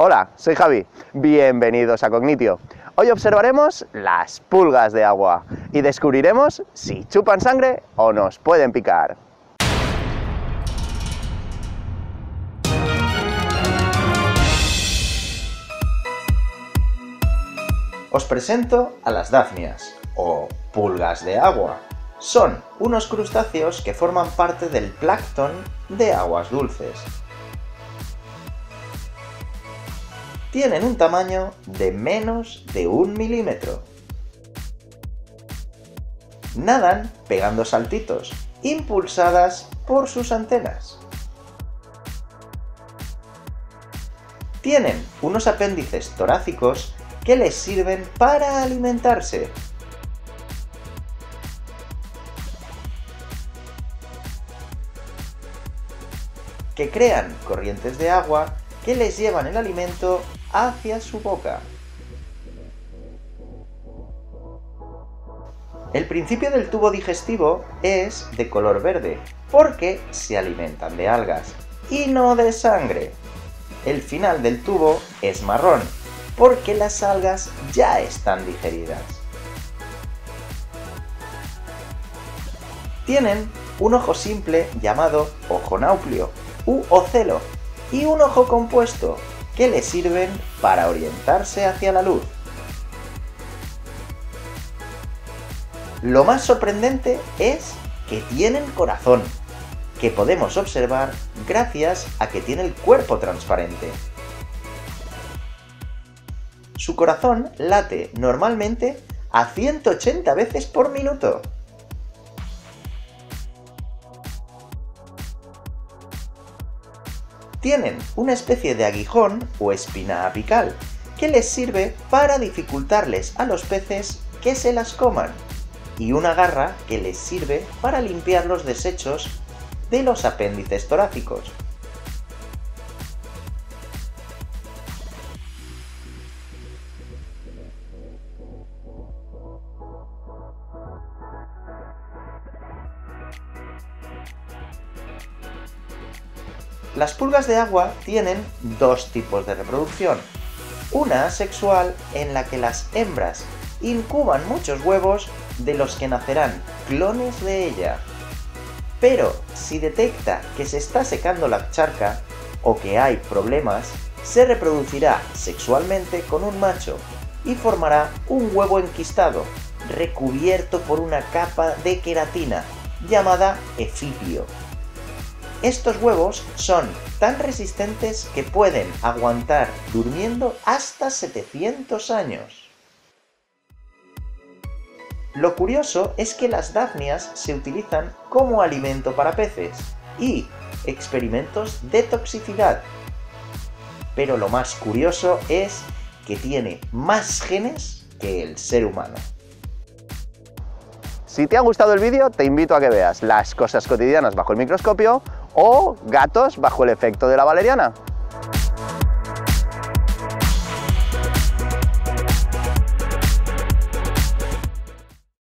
Hola, soy Javi, bienvenidos a Cognitio. Hoy observaremos las pulgas de agua y descubriremos si chupan sangre o nos pueden picar. Os presento a las dafnias, o pulgas de agua. Son unos crustáceos que forman parte del plancton de aguas dulces. Tienen un tamaño de menos de 1 milímetro. Nadan pegando saltitos, impulsadas por sus antenas. Tienen unos apéndices torácicos que les sirven para alimentarse. Que crean corrientes de agua que les llevan el alimento hacia su boca. El principio del tubo digestivo es de color verde, porque se alimentan de algas, y no de sangre. El final del tubo es marrón, porque las algas ya están digeridas. Tienen un ojo simple llamado ojo náupleo u ocelo y un ojo compuesto que les sirven para orientarse hacia la luz. Lo más sorprendente es que tienen corazón, que podemos observar gracias a que tiene el cuerpo transparente. Su corazón late normalmente a 180 veces por minuto. Tienen una especie de aguijón o espina apical que les sirve para dificultarles a los peces que se las coman, y una garra que les sirve para limpiar los desechos de los apéndices torácicos. Las pulgas de agua tienen dos tipos de reproducción. Una asexual, en la que las hembras incuban muchos huevos de los que nacerán clones de ella. Pero si detecta que se está secando la charca o que hay problemas, se reproducirá sexualmente con un macho y formará un huevo enquistado, recubierto por una capa de queratina, llamada efipio. Estos huevos son tan resistentes que pueden aguantar durmiendo hasta 700 años. Lo curioso es que las dafnias se utilizan como alimento para peces y experimentos de toxicidad. Pero lo más curioso es que tiene más genes que el ser humano. Si te ha gustado el vídeo, te invito a que veas las cosas cotidianas bajo el microscopio o gatos bajo el efecto de la valeriana.